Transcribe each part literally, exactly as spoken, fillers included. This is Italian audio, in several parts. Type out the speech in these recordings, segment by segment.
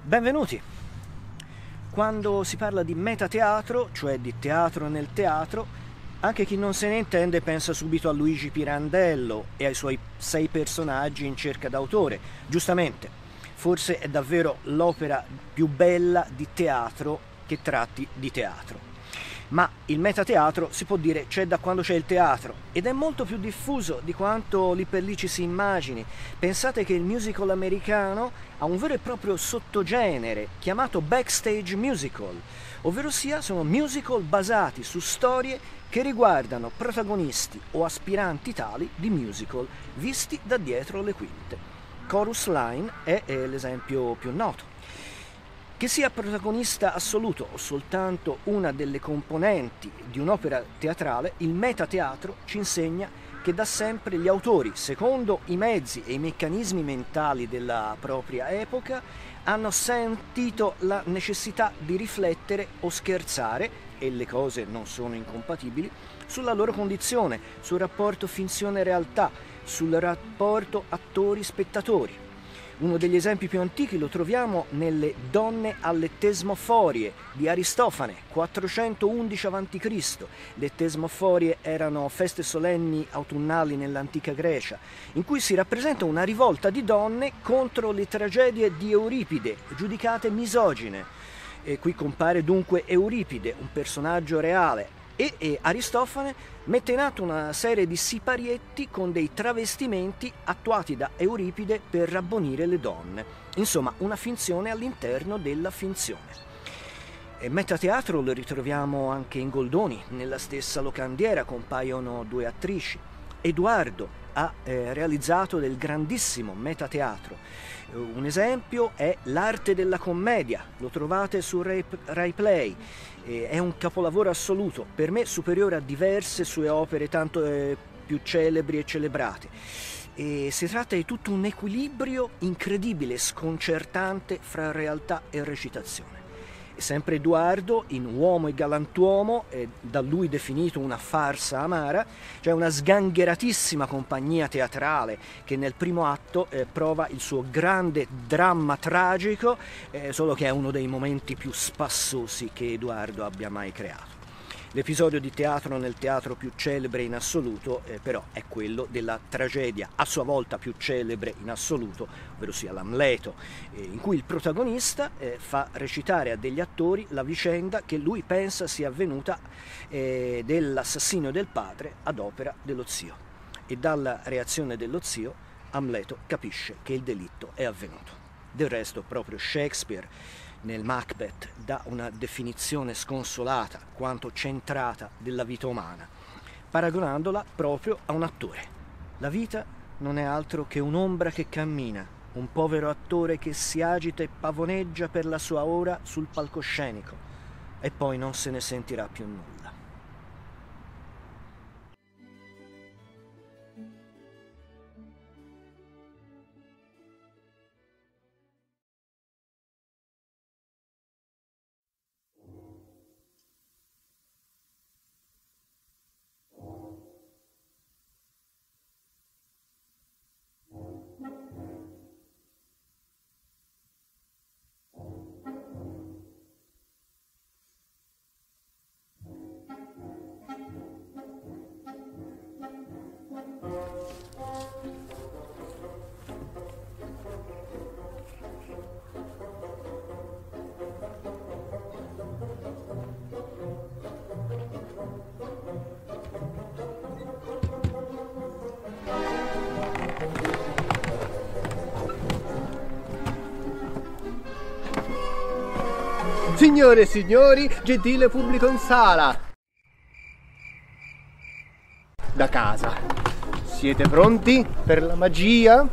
Benvenuti! Quando si parla di metateatro, cioè di teatro nel teatro, anche chi non se ne intende pensa subito a Luigi Pirandello e ai suoi sei personaggi in cerca d'autore. Giustamente, forse è davvero l'opera più bella di teatro che tratti di teatro. Ma il metateatro si può dire c'è da quando c'è il teatro ed è molto più diffuso di quanto lì per lì ci si immagini. Pensate che il musical americano ha un vero e proprio sottogenere chiamato backstage musical, ovvero sia sono musical basati su storie che riguardano protagonisti o aspiranti tali di musical visti da dietro le quinte. Chorus Line è, è l'esempio più noto. Che sia protagonista assoluto o soltanto una delle componenti di un'opera teatrale, il metateatro ci insegna che da sempre gli autori, secondo i mezzi e i meccanismi mentali della propria epoca, hanno sentito la necessità di riflettere o scherzare, e le cose non sono incompatibili, sulla loro condizione, sul rapporto finzione-realtà, sul rapporto attori-spettatori. Uno degli esempi più antichi lo troviamo nelle Donne alle Tesmoforie di Aristofane, quattrocentoundici avanti Cristo Le Tesmoforie erano feste solenni autunnali nell'antica Grecia, in cui si rappresenta una rivolta di donne contro le tragedie di Euripide, giudicate misogine. E qui compare dunque Euripide, un personaggio reale, e, e Aristofane mette in atto una serie di siparietti con dei travestimenti attuati da Euripide per rabbonire le donne. Insomma, una finzione all'interno della finzione. E metateatro lo ritroviamo anche in Goldoni, nella stessa locandiera compaiono due attrici. Edoardo ha eh, realizzato del grandissimo metateatro. Eh, un esempio è L'arte della commedia, lo trovate su Rai, Rai Play. Eh, è un capolavoro assoluto, per me superiore a diverse sue opere tanto eh, più celebri e celebrate. E si tratta di tutto un equilibrio incredibile, sconcertante fra realtà e recitazione. E sempre Edoardo, in Uomo e Galantuomo, è da lui definito una farsa amara, cioè una sgangheratissima compagnia teatrale che nel primo atto eh, prova il suo grande dramma tragico, eh, solo che è uno dei momenti più spassosi che Edoardo abbia mai creato. L'episodio di teatro nel teatro più celebre in assoluto eh, però è quello della tragedia a sua volta più celebre in assoluto, ovvero sia l'Amleto, eh, in cui il protagonista eh, fa recitare a degli attori la vicenda che lui pensa sia avvenuta eh, dell'assassinio del padre ad opera dello zio. E dalla reazione dello zio Amleto capisce che il delitto è avvenuto. Del resto proprio Shakespeare nel Macbeth dà una definizione sconsolata quanto centrata della vita umana, paragonandola proprio a un attore. La vita non è altro che un'ombra che cammina, un povero attore che si agita e pavoneggia per la sua ora sul palcoscenico e poi non se ne sentirà più nulla. Signore e signori, gentile pubblico in sala, da casa, siete pronti per la magia?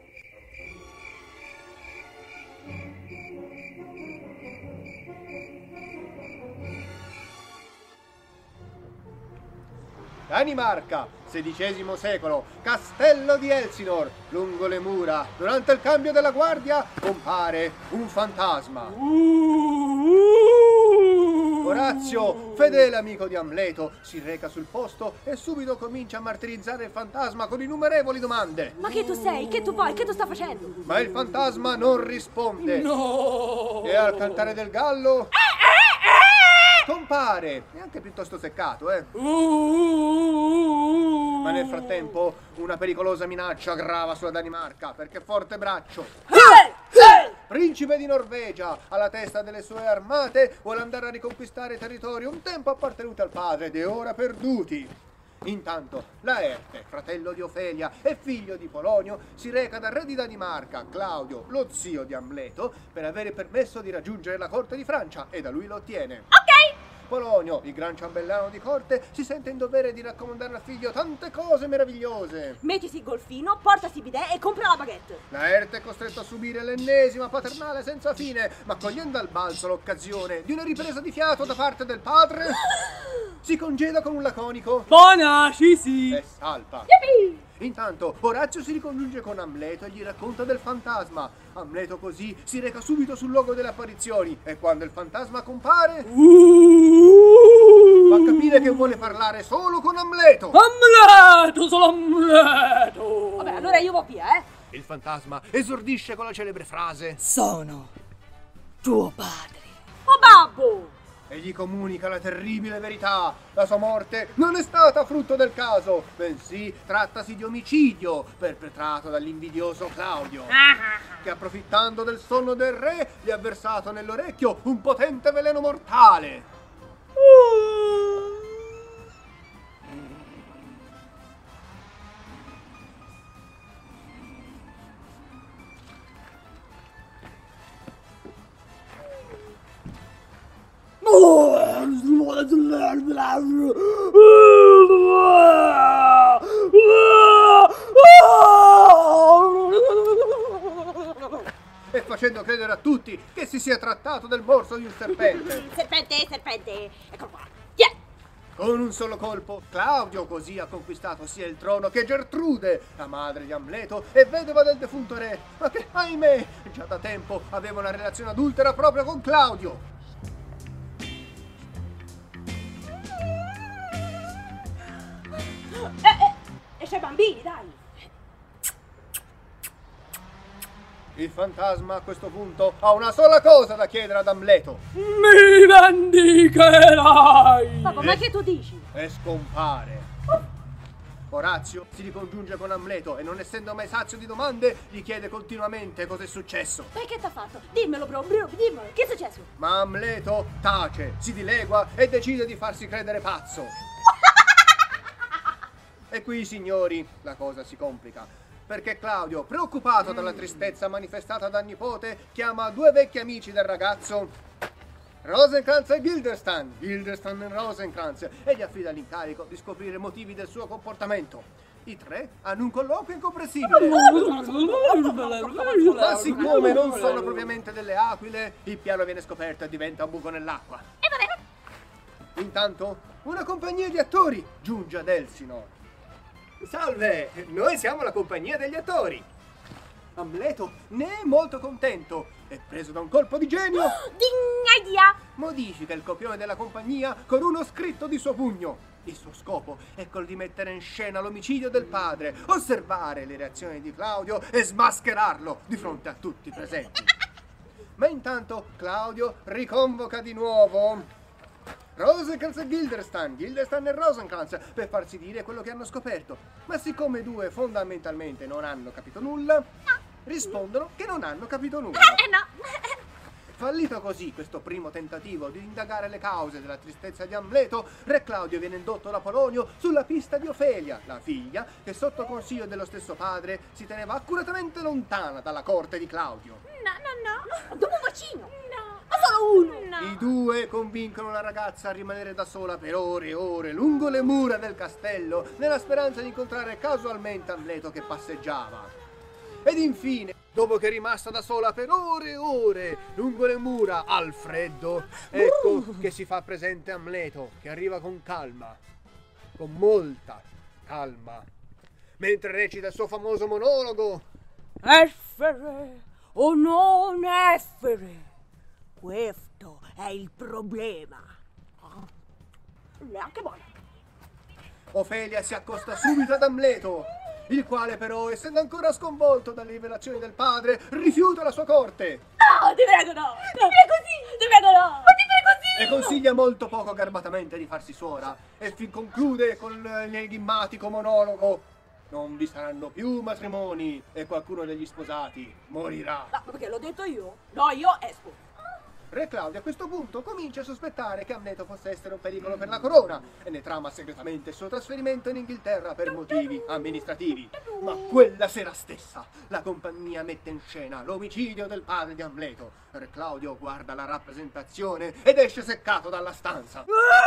Danimarca, sedicesimo secolo, castello di Elsinor, lungo le mura, durante il cambio della guardia, compare un fantasma. Orazio, fedele amico di Amleto, si reca sul posto e subito comincia a martirizzare il fantasma con innumerevoli domande. Ma che tu sei? Che tu vuoi? Che tu sta facendo? Ma il fantasma non risponde. No! E al cantare del gallo compare, è anche piuttosto seccato, eh. Ma nel frattempo una pericolosa minaccia grava sulla Danimarca, perché forte braccio, principe di Norvegia, alla testa delle sue armate, vuole andare a riconquistare territori un tempo appartenuti al padre ed ora perduti. Intanto Laerte, fratello di Ofelia e figlio di Polonio, si reca dal re di Danimarca, Claudio, lo zio di Amleto, per avere permesso di raggiungere la corte di Francia, e da lui lo ottiene. Ok! Polonio, il gran ciambellano di corte, si sente in dovere di raccomandare al figlio tante cose meravigliose. Mettiti il golfino, portasi bidet e compra la baguette. Laerte è costretto a subire l'ennesima paternale senza fine, ma cogliendo al balzo l'occasione di una ripresa di fiato da parte del padre, si congeda con un laconico Buona, sì sì! e salpa. Yippee! Intanto Orazio si ricongiunge con Amleto e gli racconta del fantasma. Amleto così si reca subito sul luogo delle apparizioni e quando il fantasma compare fa capire che vuole parlare solo con Amleto. Amleto, solo Amleto! Vabbè, allora io vado via, eh? Il fantasma esordisce con la celebre frase Sono tuo padre. Oh babbo! e gli comunica la terribile verità. La sua morte non è stata frutto del caso, bensì trattasi di omicidio perpetrato dall'invidioso Claudio, che approfittando del sonno del re gli ha versato nell'orecchio un potente veleno mortale. E facendo credere a tutti che si sia trattato del morso di un serpente. Serpente, serpente, eccolo qua. Yeah. Con un solo colpo, Claudio così ha conquistato sia il trono che Gertrude, la madre di Amleto e vedova del defunto re, ma che, ahimè, già da tempo aveva una relazione adultera proprio con Claudio. Eh, eh, e c'è bambini, dai. Il fantasma a questo punto ha una sola cosa da chiedere ad Amleto. Mi vendicherai! Papà, ma che tu dici? E scompare. Orazio si ricongiunge con Amleto e non essendo mai sazio di domande gli chiede continuamente cosa è successo. Ma che t'ha fatto? Dimmelo, bro, bro, dimmelo. Che è successo? Ma Amleto tace, si dilegua e decide di farsi credere pazzo. E qui, signori, la cosa si complica, perché Claudio, preoccupato dalla tristezza manifestata dal nipote, chiama due vecchi amici del ragazzo, Rosencrantz e Guilderstan, Guilderstan e Rosencrantz, e gli affida l'incarico di scoprire i motivi del suo comportamento. I tre hanno un colloquio incomprensibile. Ma siccome non sono propriamente delle aquile, il piano viene scoperto e diventa un buco nell'acqua. E vabbè. Intanto, una compagnia di attori giunge ad Elsinore. Salve, noi siamo la compagnia degli attori. Amleto ne è molto contento e preso da un colpo di genio Dignaia. modifica il copione della compagnia con uno scritto di suo pugno. Il suo scopo è quello di mettere in scena l'omicidio del padre, osservare le reazioni di Claudio e smascherarlo di fronte a tutti i presenti. Ma intanto Claudio riconvoca di nuovo Rosencrantz e Guilderstan, Guilderstan e Rosencrantz, per farsi dire quello che hanno scoperto. Ma siccome i due fondamentalmente non hanno capito nulla, rispondono che non hanno capito nulla. Eh no. Fallito così questo primo tentativo di indagare le cause della tristezza di Amleto, re Claudio viene indotto da Polonio sulla pista di Ofelia, la figlia che sotto consiglio dello stesso padre si teneva accuratamente lontana dalla corte di Claudio. No, no, no. Dopo un bacino. No. Ma solo uno. No. I due convincono la ragazza a rimanere da sola per ore e ore lungo le mura del castello, nella speranza di incontrare casualmente Amleto che passeggiava. Ed infine, dopo che è rimasta da sola per ore e ore lungo le mura al freddo, ecco che si fa presente Amleto, che arriva con calma, con molta calma, mentre recita il suo famoso monologo. Essere o non essere, questo è il problema. È anche buona. Ofelia si accosta subito ad Amleto, il quale però, essendo ancora sconvolto dalle rivelazioni del padre, rifiuta la sua corte. No, ti prego no! Ti prego sì! Ti prego no! Ma ti prego sì! Le consiglia molto poco garbatamente di farsi suora e fin conclude con l'enigmatico monologo: non vi saranno più matrimoni e qualcuno degli sposati morirà. No, perché l'ho detto io? No, io esco. Re Claudio a questo punto comincia a sospettare che Amleto possa essere un pericolo per la corona e ne trama segretamente il suo trasferimento in Inghilterra per motivi amministrativi. Ma quella sera stessa la compagnia mette in scena l'omicidio del padre di Amleto. Re Claudio guarda la rappresentazione ed esce seccato dalla stanza.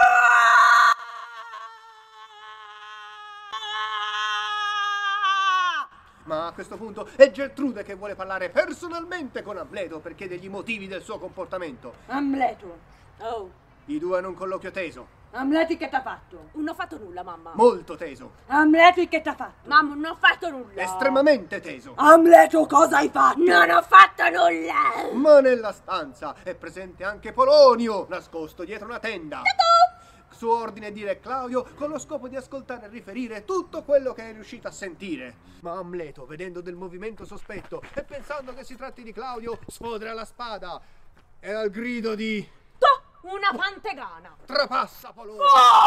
Ma a questo punto è Geltrude che vuole parlare personalmente con Amleto per chiedergli i motivi del suo comportamento. Amleto. Oh. I due hanno un colloquio teso, Amleto che t'ha fatto? Non ho fatto nulla, mamma. molto teso, Amleto che t'ha fatto? Mamma, non ho fatto nulla. estremamente teso. Amleto cosa hai fatto? Non ho fatto nulla. Ma nella stanza è presente anche Polonio, nascosto dietro una tenda. Su ordine di Re Claudio, con lo scopo di ascoltare e riferire tutto quello che è riuscito a sentire. Ma Amleto, vedendo del movimento sospetto e pensando che si tratti di Claudio, sfodera la spada e al grido di Tu, una pantegana. trapassa Polonio.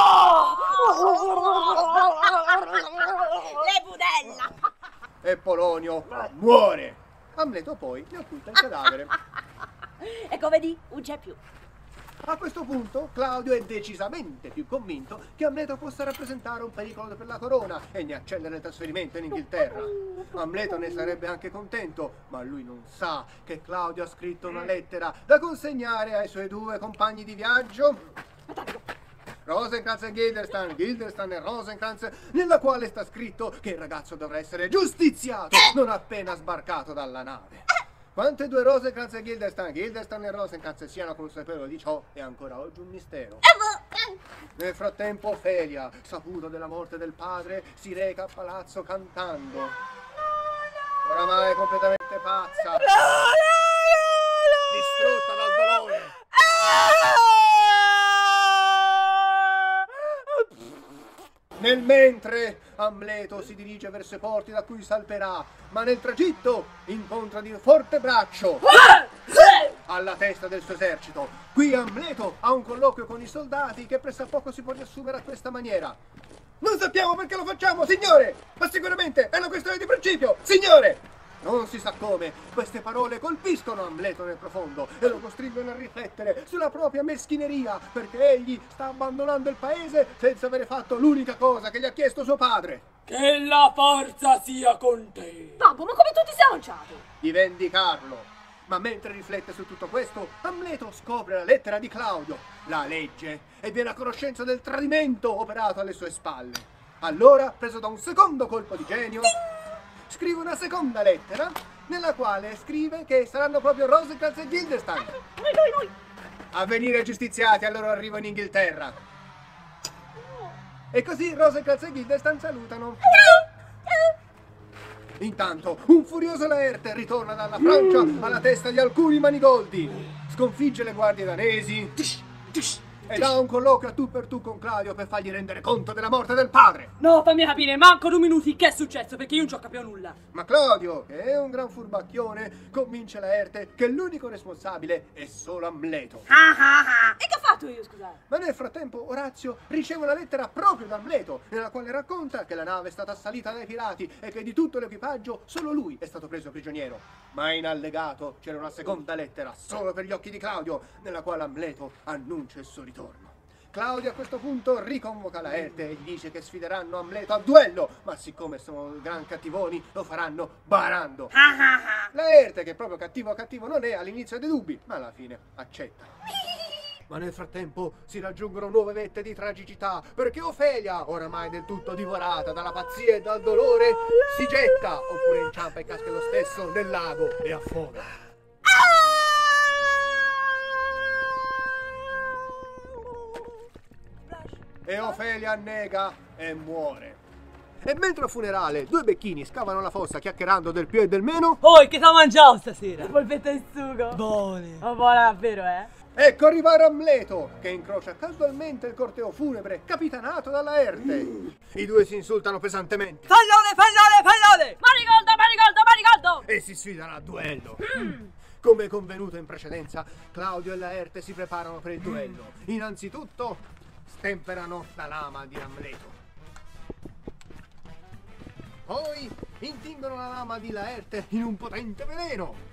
Le budella. E Polonio muore. Amleto poi ne occulta il cadavere. Ecco, vedi, non c'è più. A questo punto Claudio è decisamente più convinto che Amleto possa rappresentare un pericolo per la corona e ne accelera il trasferimento in Inghilterra. Amleto ne sarebbe anche contento, ma lui non sa che Claudio ha scritto una lettera da consegnare ai suoi due compagni di viaggio, Rosencrantz e Guildenstern, Guildenstern e Rosencrantz, nella quale sta scritto che il ragazzo dovrà essere giustiziato non appena sbarcato dalla nave. Quanto i due Rosencrantz e Guildenstern, Guildenstern e Rosencrantz siano consapevoli di ciò è ancora oggi un mistero. Nel frattempo Ofelia, saputo della morte del padre, si reca a palazzo cantando. Oramai completamente pazza, distrutta dal dolore. Nel mentre Amleto si dirige verso i porti da cui salperà, ma nel tragitto incontra di un forte braccio alla testa del suo esercito. Qui Amleto ha un colloquio con i soldati che pressappoco si può riassumere a questa maniera: non sappiamo perché lo facciamo, signore, ma sicuramente è una questione di principio, signore! Non si sa come, queste parole colpiscono Amleto nel profondo e lo costringono a riflettere sulla propria meschineria, perché egli sta abbandonando il paese senza avere fatto l'unica cosa che gli ha chiesto suo padre. Che la forza sia con te. Babbo, ma come tu ti sei lanciato? Di vendicarlo. Ma mentre riflette su tutto questo, Amleto scopre la lettera di Claudio, la legge, e viene a conoscenza del tradimento operato alle sue spalle. Allora, preso da un secondo colpo di genio, scrive una seconda lettera nella quale scrive che saranno proprio Rosencrantz e Guildenstern Noi, noi, noi. a venire giustiziati al loro arrivo in Inghilterra. E così Rosencrantz e Guildenstern salutano. Intanto un furioso Laerte ritorna dalla Francia alla testa di alcuni manigoldi, sconfigge le guardie danesi ed ha un colloquio a tu per tu con Claudio per fargli rendere conto della morte del padre. No, fammi capire, manco due minuti, che è successo? Perché io non ci ho capito nulla. Ma Claudio, che è un gran furbacchione, convince Laerte che l'unico responsabile è solo Amleto. E che ho fatto io, scusate? Ma nel frattempo Orazio riceve una lettera proprio da Amleto, nella quale racconta che la nave è stata assalita dai pirati e che di tutto l'equipaggio solo lui è stato preso prigioniero. Ma in allegato c'era una seconda lettera, solo per gli occhi di Claudio, nella quale Amleto annuncia il suo ritorno. Claudio a questo punto riconvoca Laerte e gli dice che sfideranno Amleto a duello, ma siccome sono gran cattivoni lo faranno barando. Laerte, che proprio cattivo cattivo non è, all'inizio ha dei dubbi, ma alla fine accetta. Ma nel frattempo si raggiungono nuove vette di tragicità, perché Ofelia, oramai del tutto divorata dalla pazzia e dal dolore, si getta, oppure inciampa e casca lo stesso nel lago e affoga. E Ofelia annega e muore. E mentre al funerale due becchini scavano la fossa chiacchierando del più e del meno, Oh, che t'ha mangiato stasera? Polpetta e sugo. Buone. Oh, buona davvero, eh? Ecco arrivare Amleto, che incrocia casualmente il corteo funebre capitanato da Laerte. I due si insultano pesantemente. Fallone, fallone, fallone! Marigold, Marigold, Marigold! E si sfidano a duello. Come convenuto in precedenza, Claudio e Laerte si preparano per il duello. Innanzitutto stemperano la lama di Amleto. Poi intingono la lama di Laerte in un potente veleno.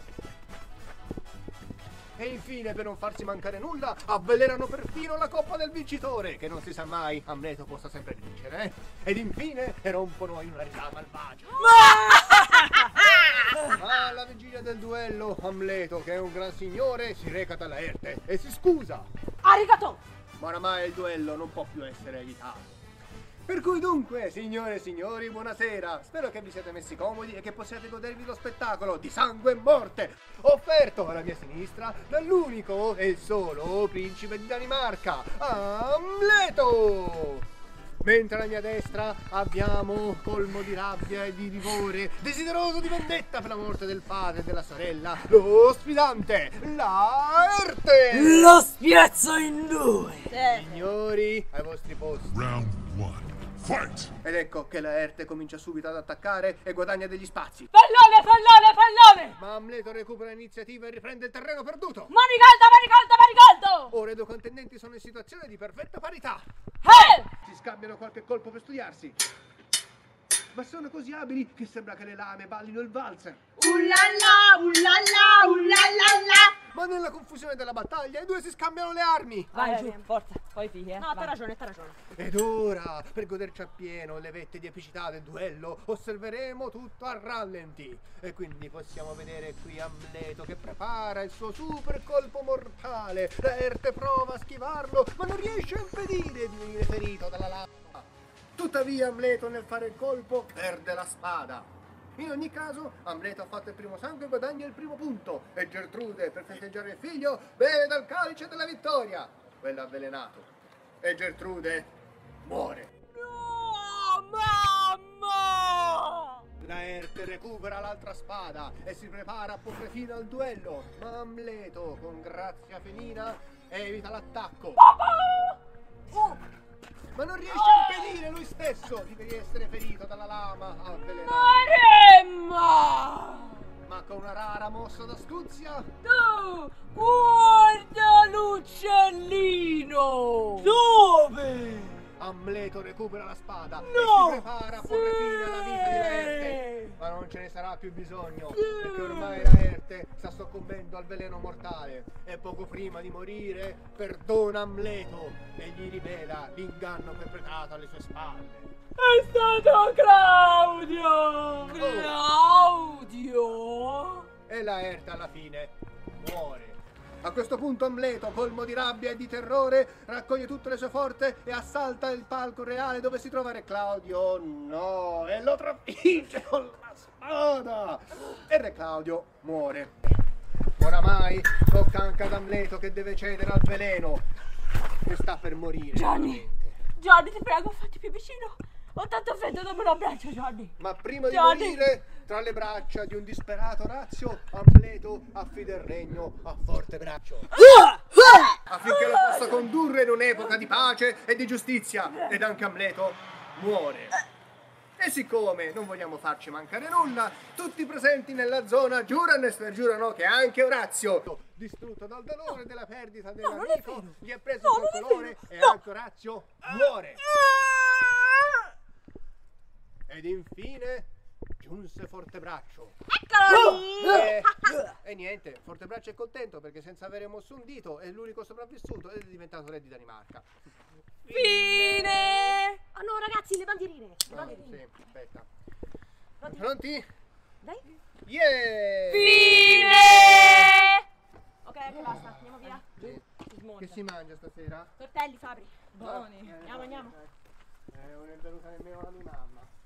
E infine, per non farsi mancare nulla, avvelenano perfino la coppa del vincitore, che non si sa mai, Amleto possa sempre vincere, eh? Ed infine rompono in una risata malvagia. Ma alla vigilia del duello, Amleto, che è un gran signore, si reca da Laerte e si scusa. Arigato! Ma oramai il duello non può più essere evitato. Per cui dunque, signore e signori, buonasera. Spero che vi siete messi comodi e che possiate godervi lo spettacolo di sangue e morte offerto alla mia sinistra dall'unico e il solo principe di Danimarca, Amleto. Mentre alla mia destra abbiamo, colmo di rabbia e di rigore, desideroso di vendetta per la morte del padre e della sorella, lo sfidante, Laerte. Lo spiazzo in due! Signori, ai vostri posti. Round one. Fight! Ed ecco che Laerte comincia subito ad attaccare e guadagna degli spazi. Fallone, fallone, fallone! Ma Amleto recupera l'iniziativa e riprende il terreno perduto. Marigold, Marigold, Marigold! Ora i due contendenti sono in situazione di perfetta parità. Eh! Si scambiano qualche colpo per studiarsi. Ma sono così abili che sembra che le lame ballino il valzer. Ullala, ullala, ullala! Ma nella confusione della battaglia i due si scambiano le armi. Vai giù, forza, poi figli, eh. No, t'ha ragione, t'ha ragione. Ed ora, per goderci appieno le vette di epicità del duello, osserveremo tutto a rallenti. E quindi possiamo vedere qui Amleto che prepara il suo super colpo mortale. Laerte prova a schivarlo, ma non riesce a impedire di venire ferito dalla lama. Tuttavia Amleto nel fare il colpo perde la spada. In ogni caso, Amleto ha fatto il primo sangue e guadagna il primo punto. E Gertrude, per festeggiare il figlio, beve dal calice della vittoria. Quello avvelenato. E Gertrude muore. No, mamma! Laerte recupera l'altra spada e si prepara a porre fine al duello. Ma Amleto, con grazia felina, evita l'attacco. Oh! Ma non riesce a impedire lui stesso di essere ferito dalla lama avvelenata. Maremma! Ma con una rara mossa d'astuzia, Tu, guarda l'uccellino! Dove? Amleto recupera la spada No! e si prepara a porre fine alla vita di Laerte. Ma non ce ne sarà più bisogno, perché ormai Laerte sta soccombendo al veleno mortale. E poco prima di morire perdona Amleto e gli rivela l'inganno perpetrato alle sue spalle. È stato Claudio! Claudio! E Laerte alla fine muore. A questo punto Amleto, colmo di rabbia e di terrore, raccoglie tutte le sue forze e assalta il palco reale dove si trova Re Claudio. No, e lo trafigge con la spada. E Re Claudio muore. Oramai tocca anche ad Amleto che deve cedere al veleno e sta per morire. Gianni, Gianni, ti prego, fatti più vicino. Ho tanto freddo, dammi un abbraccio, Gianni. Ma prima di Gianni. morire, tra le braccia di un disperato Orazio, Amleto affida il regno a forte braccio, affinché lo possa condurre in un'epoca di pace e di giustizia. Ed anche Amleto muore. E siccome non vogliamo farci mancare nulla, tutti i presenti nella zona giurano e spergiurano che anche Orazio, distrutto dal dolore della perdita dell'amico, gli ha preso il colore e anche Orazio muore. Ed infine giunse Fortebraccio. Eccolo! E, e niente, Fortebraccio è contento perché senza avere mosso un dito è l'unico sopravvissuto ed è diventato re di Danimarca. Fine! Oh no, ragazzi, le bandierine. Le Ah, bandierine. sì, aspetta. Pronti? Pronti? Dai. Yeah! Fine! Ok, ok, basta. Andiamo via. Sì. Che si mangia stasera? Tortelli, Fabri. Buoni. Eh, Andiamo, andiamo. Eh, non è venuta nemmeno la mia mamma.